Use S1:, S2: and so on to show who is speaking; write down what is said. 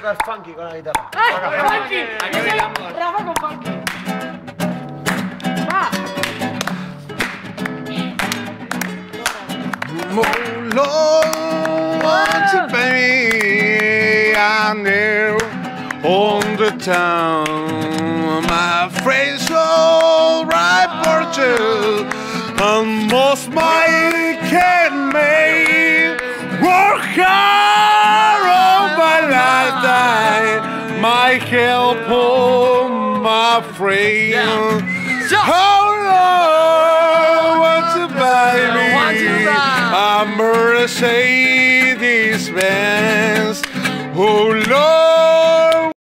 S1: tocar funky con la guitarra.
S2: ¡Funky! Rafa con funky. Va.
S3: Lord, won't you baby, I'm there on the town. My friends all right for you, and most my can make work hard all my lifetime. My help, oh, my friend. How long won't you buy me? A Mercedes Benz. Oh Lord.